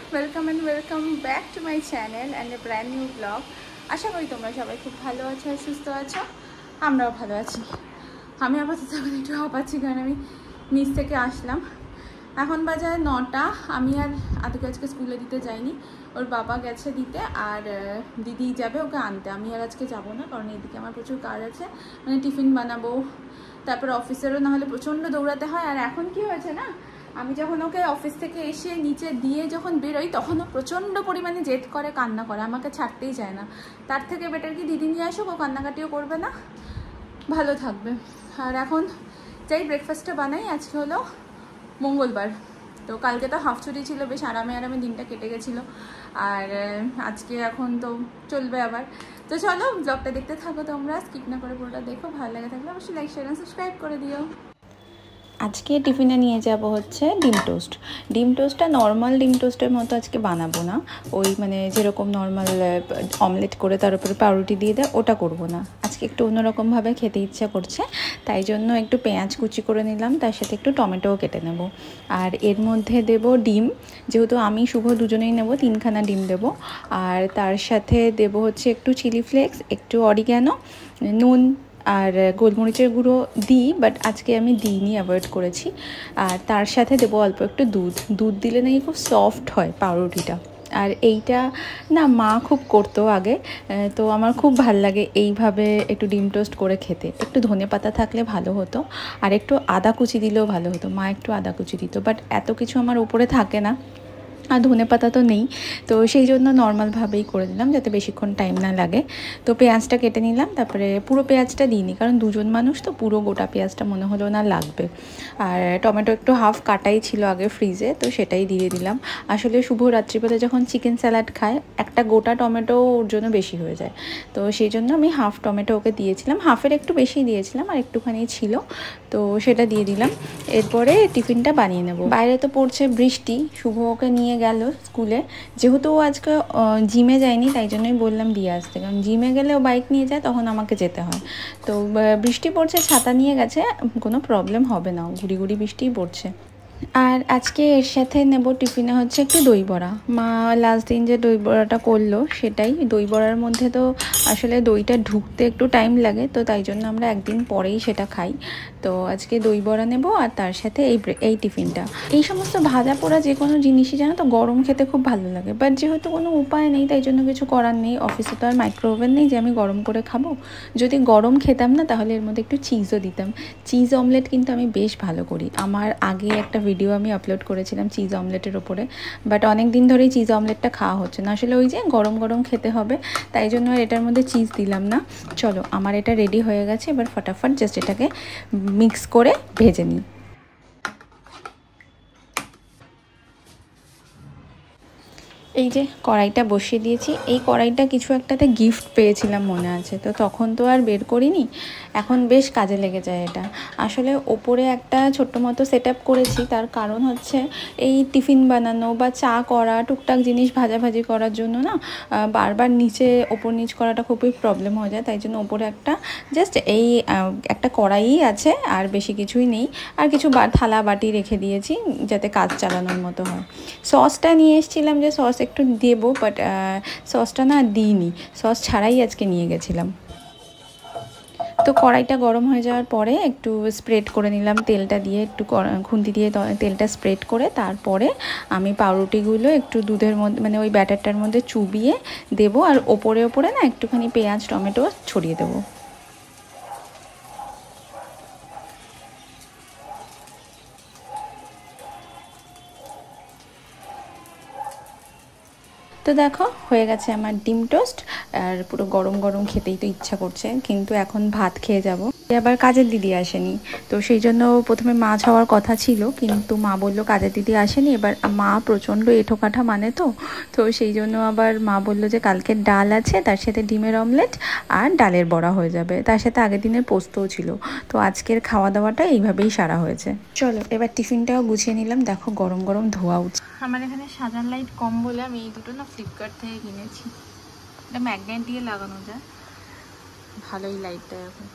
Welcome and welcome back to my channel and a brand new blog. आशा करी तुम्हारा सबाई खूब भालो आछो और सुस्थ आछो। आमराओ भालो आछि। आमी आपातत एकटु हाঁপাচ্ছি কারণ আমি নিচ থেকে আসলাম। এখন বাজে 9টা। আমি আর আদিকে আজকে স্কুলে দিতে যাইনি, ওর বাবা গেছে দিতে আর দিদি যাবে ওকে আনতে। আমি আর আজকে যাব না কারণ এদিকে আমার প্রচুর কাজ আছে, মানে টিফিন বানাবো, তারপর অফিসেরও না হলে প্রচণ্ড দৌড়াতে হয়। আর এখন কি হয়েছে না, আমি যখন ওকে অফিস থেকে এসে নিচে দিয়ে যখন বেরোই তখন ও প্রচণ্ড পরিমাণে জেদ করে, কান্না করে, আমাকে ছাড়তেই চায় না। তার থেকে বেটার কি দিদি নিয়ে আসুক, ও কান্নাকাটিও করবে না, ভালো থাকবে। আর এখন যাই ব্রেকফাস্টটা বানাই। আজকে হলো মঙ্গলবার, তো কালকে তো হাফ ছুটি ছিল, বেশ আরামে আরামে দিনটা কেটে গেছিলো। আর আজকে এখন তো চলবে আবার। তো চলো ব্লগটা দেখতে থাকো, তোমরা স্কিপ না করে পুরোটা দেখো। ভালো লাগে থাকলে অবশ্যই লাইক শেয়ার আর সাবস্ক্রাইব করে দিও। আজকে টিফিনে নিয়ে যাব হচ্ছে ডিম টোস্ট। ডিম টোস্টটা নর্মাল ডিম টোস্টের মতো আজকে বানাবো না, ওই মানে যেরকম নর্মাল অমলেট করে তার উপরে পাউরুটি দিয়ে দেয় ওটা করব না। আজকে একটু অন্যরকমভাবে খেতে ইচ্ছা করছে, তাই জন্য একটু পেঁয়াজ কুচি করে নিলাম, তার সাথে একটু টমেটোও কেটে নেব। আর এর মধ্যে দেব ডিম, যেহেতু আমি শুভ দুজনেই নেব, 3খানা ডিম দেব। আর তার সাথে দেব হচ্ছে একটু চিলি ফ্লেক্স, একটু অরিগ্যানো, নুন আর গোলমরিচের গুঁড়ো দিই, বাট আজকে আমি দিইনি, অ্যাভয়েড করেছি। আর তার সাথে দেবো অল্প একটু দুধ দিলে নাকি খুব সফট হয় পাউরুটিটা। আর এইটা না মা খুব করতো আগে, তো আমার খুব ভাল লাগে এইভাবে একটু ডিম টোস্ট করে খেতে। একটু ধনেপাতা থাকলে ভালো হতো, আর একটু আদা কুচি দিলেও ভালো হতো। মা একটু আদা কুচি দিত, বাট এত কিছু আমার উপরে থাকে না, আর ধনেপাতা তো নেই, তো সেই জন্য নর্মালভাবেই করে দিলাম যাতে বেশিক্ষণ টাইম না লাগে। তো পেঁয়াজটা কেটে নিলাম, তারপরে পুরো পেঁয়াজটা দিইনি কারণ দুজন মানুষ তো, পুরো গোটা পেঁয়াজটা মনে হলো না লাগবে। আর টমেটো একটু হাফ কাটাই ছিল আগে ফ্রিজে, তো সেটাই দিয়ে দিলাম। আসলে শুভ রাত্রিবেলা যখন চিকেন স্যালাড খায় একটা গোটা টমেটো ওর জন্য বেশি হয়ে যায়, তো সেই জন্য আমি হাফ টমেটো ওকে দিয়েছিলাম, হাফের একটু বেশি দিয়েছিলাম, আর একটুখানি ছিল, তো সেটা দিয়ে দিলাম। এরপরে টিফিনটা বানিয়ে নেব। বাইরে তো পড়ছে বৃষ্টি, শুভ ওকে নিয়ে গেল স্কুলে, যেহেতু ও আজকে জিমে যায়নি তাই জন্যই বললাম দিয়ে আসতে, কারণ জিমে গেলে ও বাইক নিয়ে যায় তখন আমাকে যেতে হয়। তো বৃষ্টি পড়ছে, ছাতা নিয়ে গেছে, কোনো প্রবলেম হবে না, গুড়ি গুড়ি বৃষ্টিই পড়ছে। আর আজকে এর সাথে নেব টিফিনে হচ্ছে একটু দই বড়া। মা লাস্ট দিন যে দই বড়াটা করলো সেটাই। দই বড়ার মধ্যে তো আসলে দইটা ঢুকতে একটু টাইম লাগে, তো তাই জন্য আমরা একদিন পরেই সেটা খাই। তো আজকে দই বড়া নেব, আর তার সাথে এই টিফিনটা। এই সমস্ত ভাজা পোড়া যে কোনো জিনিসই জানো তো গরম খেতে খুব ভালো লাগে, বাট যেহেতু কোনো উপায় নেই তাই জন্য কিছু করার নেই। অফিসে তো আর মাইক্রো ওভেন নেই যে আমি গরম করে খাবো। যদি গরম খেতাম না তাহলে এর মধ্যে একটু চিজও দিতাম। চিজ অমলেট কিন্তু আমি বেশ ভালো করি। আমার আগে একটা ভিডিও আমি আপলোড করেছিলাম চিজ অমলেটের ওপরে, বাট অনেক দিন ধরেই চিজ অমলেটটা খাওয়া হচ্ছে না। আসলে ওই যে গরম গরম খেতে হবে, তাই জন্য আর এটার মধ্যে চিজ দিলাম না। চলো আমার এটা রেডি হয়ে গেছে, এবার ফটাফট জাস্ট এটাকে মিক্স করে ভেজে নিই। এই যে কড়াইটা বসিয়ে দিয়েছি, এই কড়াইটা কিছু একটাতে গিফট পেয়েছিলাম মনে আছে, তো তখন তো আর বের করিনি, এখন বেশ কাজে লেগে যায় এটা। আসলে ওপরে একটা ছোট্ট মতো সেট আপ করেছি, তার কারণ হচ্ছে এই টিফিন বানানো বা চা করা, টুকটাক জিনিস ভাজাভাজি করার জন্য না বারবার নিচে ওপর নিচ করাটা খুবই প্রবলেম হয়ে যায়, তাই জন্য ওপরে একটা জাস্ট এই একটা কড়াই আছে, আর বেশি কিছুই নেই। আর কিছু থালা বাটি রেখে দিয়েছি যাতে কাজ চালানোর মতো হয়। সসটা নিয়ে এসেছিলাম যে সস একটু দেবো, বাট সসটা না দিইনি, সস ছাড়াই আজকে নিয়ে গেছিলাম। তো কড়াইটা গরম হয়ে যাওয়ার পরে একটু স্প্রেড করে নিলাম তেলটা দিয়ে, একটু খুন্তি দিয়ে তেলটা স্প্রেড করে তারপরে আমি পাউরুটিগুলো একটু দুধের মধ্যে মানে ওই ব্যাটারটার মধ্যে চুবিয়ে দেবো, আর ওপরে ওপরে না একটুখানি পেঁয়াজ টমেটো ছড়িয়ে দেবো। তো দেখো হয়ে গেছে আমার ডিম টোস্ট, আর পুরো গরম গরম খেতেই তো ইচ্ছা করছে, কিন্তু এখন ভাত খেয়ে যাব। আবার কাজের দিদি আসেনি, তো সেই জন্য প্রথমে মাছ হওয়ার কথা ছিল, কিন্তু মা বললো কাজের দিদি আসেনি। এবার মা প্রচণ্ড এঁঠোকাঠা মানে, তো সেই জন্য আবার মা বললো যে কালকে ডাল আছে, তার সাথে ডিমের অমলেট আর ডালের বড়া হয়ে যাবে, তার সাথে আগের দিনের পোস্তও ছিল। তো আজকের খাওয়া দাওয়াটা এইভাবেই সারা হয়েছে। চলো এবার টিফিনটাও গুছিয়ে নিলাম, দেখো গরম গরম ধোয়া উঠছে। আমার এখানে সাজার লাইট কম বলে আমি এই দুটো না ফ্লিপকার্ট থেকে কিনেছি, এটা ম্যাগনেট দিয়ে লাগানো যায়, ভালোই লাইটটা এখন।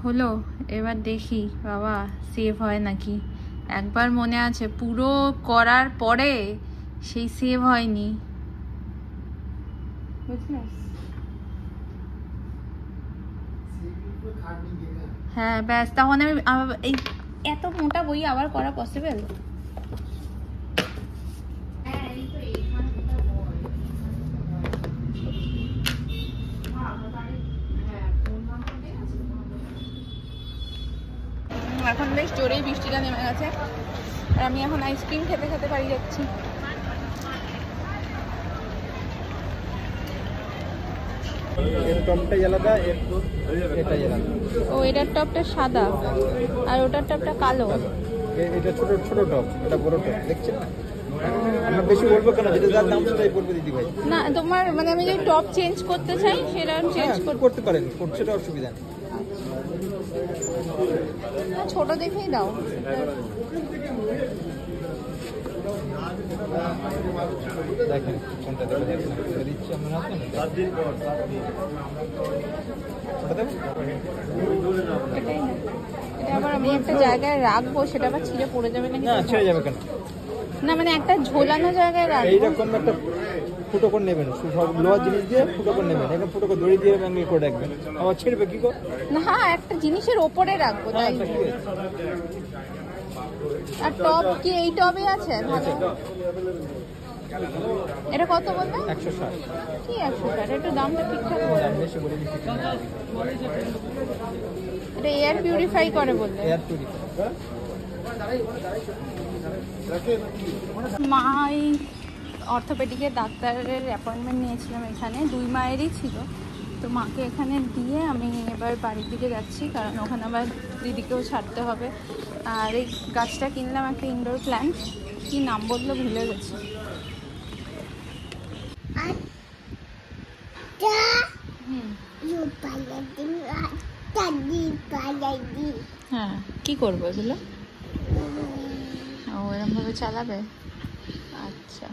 হলো, এবার দেখি বাবা সেভ হয় নাকি। একবার মনে আছে পুরো করার পরে সেই সেভ হয়নি, বুঝলিস? হ্যাঁ ব্যাস, তখন আমি এই এত মোটা বই আবার করা পসিবল? এখন বেশ জোরেই বৃষ্টিটা নেমে গেছে আর আমি এখন আইসক্রিম খেতে খেতে বাড়ি যাচ্ছি। ও এটার টপটা সাদা আর ওটার টপটা কালো। এটা ছোট ছোট টপ, এটা বড় টপ, দেখছেন না? আমরা বেশি বলবো কেন, যেটা যার দাম সেটাই বলবো দিদি ভাই। না তোমার মানে আমি যদি টপ চেঞ্জ করতে চাই সেটা চেঞ্জ করতে পারেন, সেটা অসুবিধা নেই। ছোট দেখেই দাও। দেখেন কোনটা দিচ্ছি আমরা হাতে। এটা আবার আমি একটা জায়গায় রাখবো, সেটা আবার ছিঁড়ে পড়ে যাবে নাকি? না ছিঁড়ে যাবে কেন? না মানে একটা ঝোলানো জায়গায় রাখবো। এইরকম একটা ফুটো করে নেবেন, সব লোহার জিনিস দিয়ে ফুটো করে নেবেন, এরকম ফুটো করে দড়ি দিয়ে ব্যাঙ্গেল করে রাখবেন, আবার ছিঁড়বে কি করে? না একটা জিনিসের ওপরে রাখবো তাই। আর টপ কি এই টবে আছে? এটা কত বললে? 160। কি 160? একটু দামটা ঠিকঠাক বলো। বেশি বলে দিচ্ছি। এটা এয়ার পিউরিফাই করে বললে? Air purify. মা এই অর্থোপেডিকের ডাক্তারের অ্যাপয়েন্টমেন্ট নিয়েছিলাম, এখানে 2 মায়েরই ছিল। তো মাকে এখানে দিয়ে আমি এবার বাড়ির দিকে যাচ্ছি, কারণ ওখানে আবার দিদিকেও ছাড়তে হবে। আর এই গাছটা কিনলাম, একটা ইনডোর প্ল্যান্ট, কি নাম বললো ভুলে গেছি। হ্যাঁ কি করবো এগুলো? ও এরম ভাবে চালাবে? আচ্ছা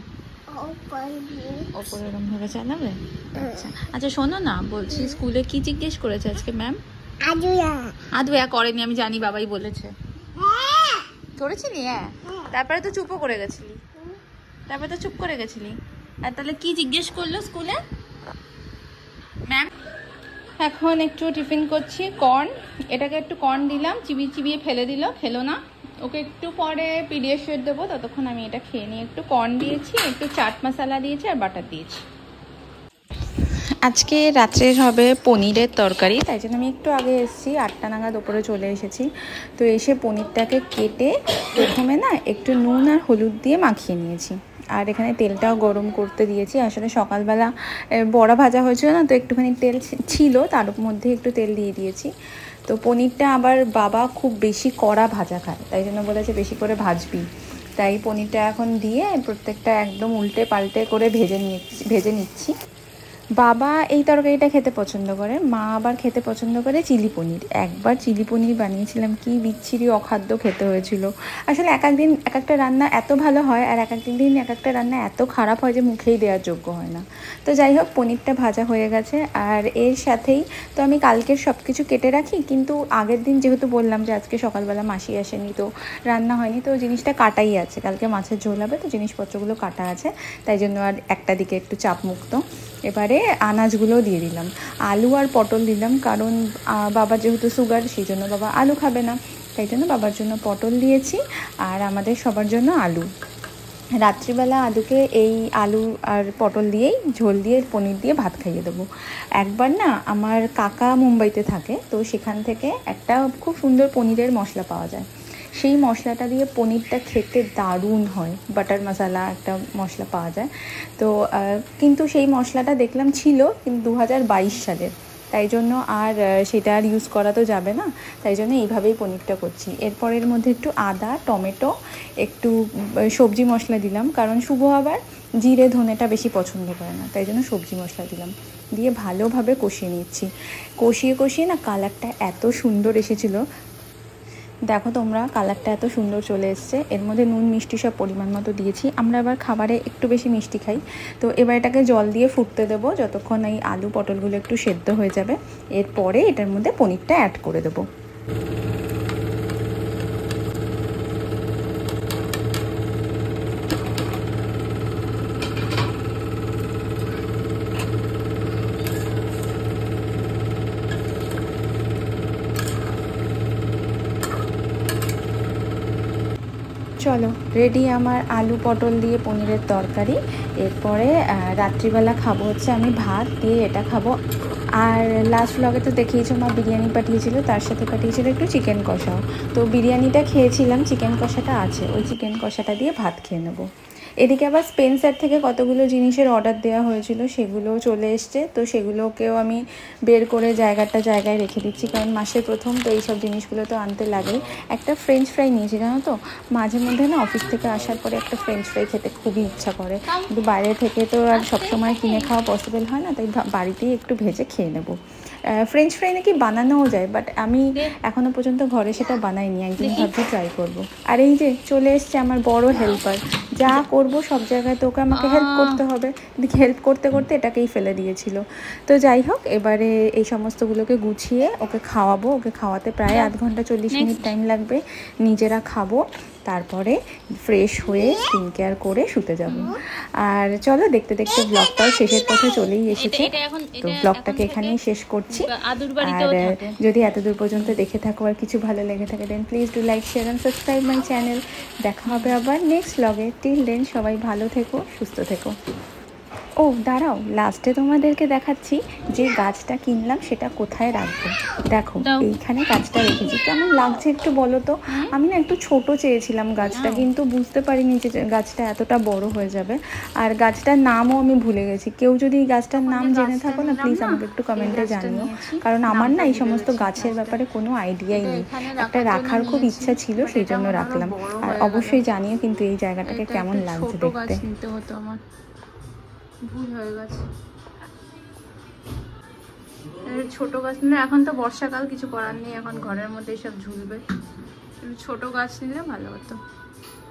ওপরে এরম ভাবে চালাবে। আচ্ছা আচ্ছা শোনো না, বলছি স্কুলে কি জিজ্ঞেস করেছে আজকে ম্যাম? আদুয়া করেনি, আমি জানি, বাবাই বলেছে। করেছিলি? হ্যাঁ। তারপরে তো চুপও করে গেছিলি, তারপরে তো চুপ করে গেছিলি। আর তাহলে কি জিজ্ঞেস করলো স্কুলে ম্যাম? এখন একটু টিফিন করছি, কর্ন। এটাকে একটু কর্ন দিলাম, চিবিয়ে চিবিয়ে ফেলে দিল, খেলো না। ওকে একটু পরে পিডিয়াশিওর দেবো, ততক্ষণ আমি এটা খেয়ে নিই। একটু কর্ন দিয়েছি, একটু চাট মশলা দিয়েছি আর বাটার দিয়েছি। আজকে রাত্রের হবে পনিরের তরকারি, তাই জন্য আমি একটু আগে এসেছি, 8টা নাগাদ ওপরে চলে এসেছি। তো এসে পনিরটাকে কেটে প্রথমে না একটু নুন আর হলুদ দিয়ে মাখিয়ে নিয়েছি, আর এখানে তেলটাও গরম করতে দিয়েছি। আসলে সকালবেলা বড়া ভাজা হয়েছিল না, তো একটুখানি তেল ছিল, তার মধ্যে একটু তেল দিয়ে দিয়েছি। তো পনিরটা আবার বাবা খুব বেশি কড়া ভাজা খায়, তাই জন্য বলেছে বেশি করে ভাজবি। তাই পনিরটা এখন দিয়ে প্রত্যেকটা একদম উল্টে পাল্টে করে ভেজে নিচ্ছি। বাবা এই তরকারিটা খেতে পছন্দ করে, মা আবার খেতে পছন্দ করে চিলি পনির। একবার চিলি পনির বানিয়েছিলাম, কি বিচ্ছিরি অখাদ্য খেতে হয়েছিল। আসলে এক একদিন এক একটা রান্না এত ভালো হয়, আর এক একটা রান্না এত খারাপ হয় যে মুখেই দেওয়ার যোগ্য হয় না। তো যাই হোক, পনিরটা ভাজা হয়ে গেছে। আর এর সাথেই তো আমি কালকের সব কিছু কেটে রাখি, কিন্তু আগের দিন যেহেতু বললাম যে আজকে সকালবেলা মাসি আসেনি, তো রান্না হয়নি, তো জিনিসটা কাটাই আছে। কালকে মাছের ঝোল হবে, তো জিনিসপত্রগুলো কাটা আছে, তাই জন্য আর একটা দিকে একটু চাপমুক্ত। এবারে আনাজগুলো দিয়ে দিলাম, আলু আর পটল দিলাম, কারণ বাবার যেহেতু সুগার, সেই জন্য বাবা আলু খাবে না, তাই জন্য বাবার জন্য পটল দিয়েছি, আর আমাদের সবার জন্য আলু। রাত্রিবেলা আলুকে এই আলু আর পটল দিয়েই ঝোল দিয়ে পনির দিয়ে ভাত খাইয়ে দেবো। একবার না আমার কাকা মুম্বাইতে থাকে, তো সেখান থেকে একটা খুব সুন্দর পনিরের মশলা পাওয়া যায়, সেই মশলাটা দিয়ে পনিরটা খেতে দারুণ হয়। বাটার মশলা একটা মশলা পাওয়া যায়, তো কিন্তু সেই মশলাটা দেখলাম ছিল কিন্তু 2022 সালের, তাই জন্য আর সেটা আর ইউজ করা তো যাবে না, তাই জন্য এইভাবেই পনিরটা করছি। এরপর এর মধ্যে একটু আদা, টমেটো, একটু সবজি মশলা দিলাম, কারণ শুভ আবার জিরে ধনেটা বেশি পছন্দ করে না, তাই জন্য সবজি মশলা দিলাম, দিয়ে ভালোভাবে কষিয়ে নিচ্ছি। কষিয়ে না কালারটা এত সুন্দর এসেছিলো, দেখো তোমরা, কালারটা এত সুন্দর চলে এসছে। এর মধ্যে নুন মিষ্টি সব পরিমাণ মতো দিয়েছি, আমরা আবার খাবারে একটু বেশি মিষ্টি খাই। তো এবার এটাকে জল দিয়ে ফুটতে দেবো, যতক্ষণ এই আলু পটলগুলো একটু সেদ্ধ হয়ে যাবে। এরপরে এটার মধ্যে পনিরটা অ্যাড করে দেবো। চলো রেডি আমার আলু পটল দিয়ে পনিরের তরকারি। এরপরে রাত্রিবেলা খাবো হচ্ছে আমি ভাত দিয়ে এটা খাবো। আর লাস্ট ব্লগে তো দেখিয়েছো মা বিরিয়ানি পাঠিয়েছিল, তার সাথে পাঠিয়েছিল একটু চিকেন কষাও। তো বিরিয়ানিটা খেয়েছিলাম, চিকেন কষাটা আছে, ওই চিকেন কষাটা দিয়ে ভাত খেয়ে নেবো। এদিকে আবার স্পেন্সার থেকে কতগুলো জিনিসের অর্ডার দেওয়া হয়েছিল, সেগুলোও চলে এসছে। তো সেগুলোকেও আমি বের করে জায়গায় রেখে দিচ্ছি, কারণ মাসের প্রথম তো এইসব জিনিসগুলো তো আনতে লাগেই। একটা ফ্রেঞ্চ ফ্রাই নিয়েছি জানো তো, মাঝে মধ্যে না অফিস থেকে আসার পরে একটা ফ্রেঞ্চ ফ্রাই খেতে খুবই ইচ্ছা করে, কিন্তু বাইরে থেকে তো আর সবসময় কিনে খাওয়া পসিবল হয় না, তাই বাড়িতেই একটু ভেজে খেয়ে নেবো। ফ্রেঞ্চ ফ্রাই নাকি বানানোও যায়, বাট আমি এখনও পর্যন্ত ঘরে সেটা বানাইনি, একদিন ভাবছি ট্রাই করব। আর এই যে চলে এসছে আমার বড় হেল্পার, যা করব সব জায়গায় তো ওকে আমাকে হেল্প করতে হবে। হেল্প করতে করতে এটাকেই ফেলে দিয়েছিল। তো যাই হোক, এবারে এই সমস্তগুলোকে গুছিয়ে ওকে খাওয়াবো। ওকে খাওয়াতে প্রায় 1 ঘন্টা 40 মিনিট টাইম লাগবে। নিজেরা খাবো, তারপরে ফ্রেশ হয়ে স্কিন কেয়ার করে শুতে যাব। আর চলো দেখতে দেখতে ব্লগটাও শেষের পথে চলেই এসেছে। তো ব্লগটাকে এখানেই শেষ করছি। আর যদি এতদূর পর্যন্ত দেখে থাকো আর কিছু ভালো লেগে থাকে, then please do like, share and subscribe my channel. দেখা হবে আবার নেক্সট ব্লগে। টিল দেন সবাই ভালো থেকো, সুস্থ থেকো। ও দাঁড়াও, লাস্টে তোমাদেরকে দেখাচ্ছি যে গাছটা কিনলাম সেটা কোথায় রাখবো। দেখো এইখানে গাছটা রেখেছি, কেমন লাগছে একটু বলো তো। আমি না একটু ছোট চেয়েছিলাম গাছটা, কিন্তু বুঝতে পারিনি যে গাছটা এতটা বড় হয়ে যাবে। আর গাছটার নামও আমি ভুলে গেছি। কেউ যদি এই গাছটার নাম জেনে থাকো না, প্লিজ আমাকে একটু কমেন্টে জানিও, কারণ আমার না এই সমস্ত গাছের ব্যাপারে কোনো আইডিয়াই নেই। একটা রাখার খুব ইচ্ছা ছিল, সেই জন্য রাখলাম। আর অবশ্যই জানিও কিন্তু এই জায়গাটাকে কেমন লাগছে দেখতে। নিতে হতো আমার, ভুল হয়ে গেছে। ছোট গাছ নিলে, এখন তো বর্ষাকাল, কিছু করার নেই, এখন ঘরের মধ্যেই সব ঝুলবে। ছোট গাছ নিলে ভালো হতো।